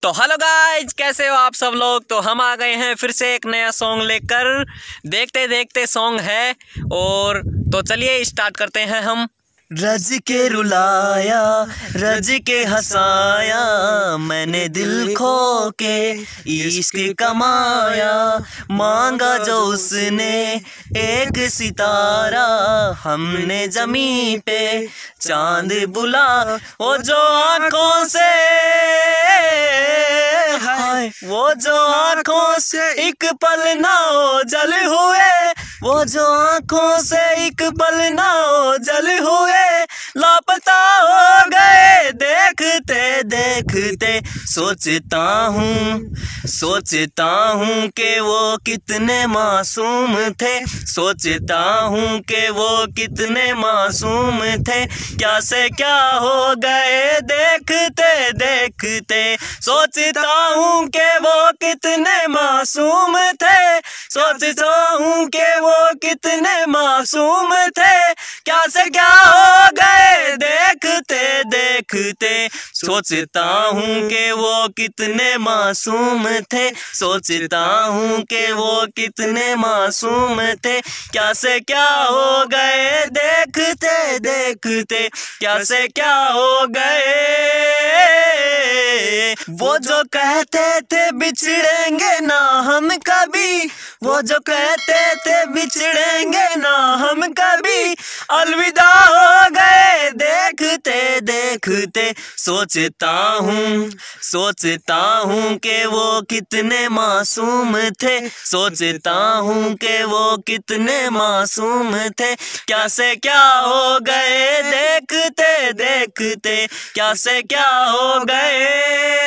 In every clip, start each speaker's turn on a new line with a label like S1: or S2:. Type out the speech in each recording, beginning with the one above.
S1: तो hello guys, कैसे हो आप सब लोग। तो हम आ गए हैं फिर से एक नया सॉन्ग लेकर। देखते देखते सॉन्ग है और तो चलिए स्टार्ट करते हैं हम।
S2: रज के रुलाया, रज के हंसाया, मैंने दिल खो के इश्क कमाया। मांगा जो उसने एक सितारा, हमने जमी पे चांद बुला। वो जो आंखों से हाय, वो जो आंखों से एक पल ना ओझल हुए, वो जो आंखों से एक पल ना ओझल हुए, लापता हो गए देखते देखते। सोचता हूँ कि वो कितने मासूम थे, सोचता हूँ कि वो कितने मासूम थे। क्या से क्या हो गए देखते देखते। सोचता हूँ कि वो कितने मासूम थे, सोचता हूँ कि वो कितने मासूम थे। क्या से क्या हो गए देखते देखते। सोचता हूँ कि वो कितने मासूम थे, सोचता हूँ कि वो कितने मासूम थे। क्या से क्या हो गए देखते देखते। क्या से क्या हो गए। वो जो कहते थे बिछड़ेंगे ना हम कभी, वो जो कहते थे बिछड़ेंगे ना हम कभी, अलविदा हो गए देखते देखते। सोचता हूँ कि वो कितने मासूम थे, सोचता हूँ कि वो कितने मासूम थे। क्या से क्या हो गए देखते देखते। क्या से क्या हो गए।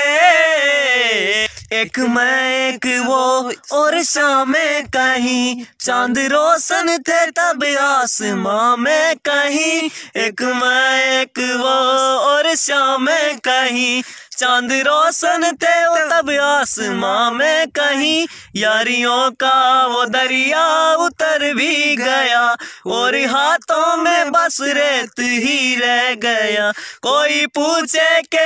S2: एक मैं एक वो और शाम में कहीं, चांद रोशन थे तब आसमां में कहीं। एक मैं एक वो और शाम में कहीं, चांद रोशन थे वो तब आसमां में कहीं। यारियों का वो दरिया उतर भी गया और हाथों में बस रेत ही रह गया। कोई पूछे के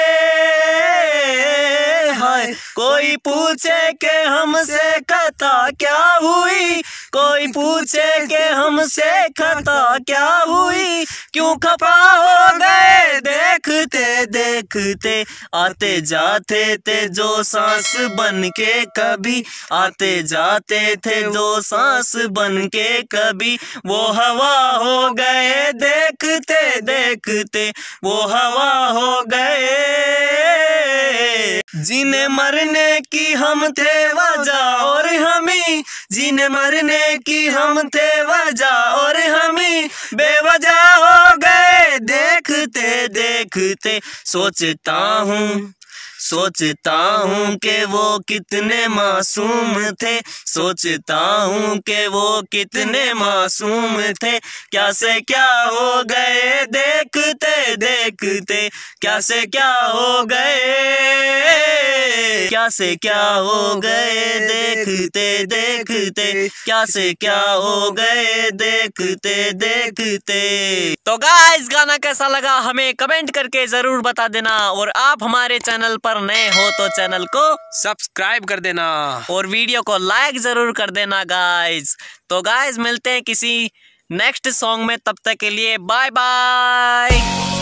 S2: हाय, कोई पूछे के हमसे खता क्या हुई, कोई पूछे के हमसे खता क्या हुई। क्यों खफा हो गए देखते देखते। आते जाते थे जो सांस बन के कभी, आते जाते थे जो सांस बन के कभी, वो हवा हो गए देखते देखते। वो हवा हो गए। जीने मरने की हम थे वजह और हमी, जीने मरने की हम थे वजह और हमी, बेवजह हो गए देखते देखते। सोचता हूँ कि वो कितने मासूम थे, सोचता हूँ कि वो कितने मासूम थे। क्या से क्या हो गए देखते देखते। क्या से क्या हो गए। क्या से क्या हो गए देखते देखते। क्या से क्या हो गए देखते देखते।
S1: तो गाइस, गाना कैसा लगा हमें कमेंट करके जरूर बता देना। और आप हमारे चैनल पर नए हो तो चैनल को
S2: सब्सक्राइब कर देना
S1: और वीडियो को लाइक जरूर कर देना गाइस। तो गाइस, मिलते हैं किसी नेक्स्ट सॉन्ग में, तब तक के लिए बाय बाय।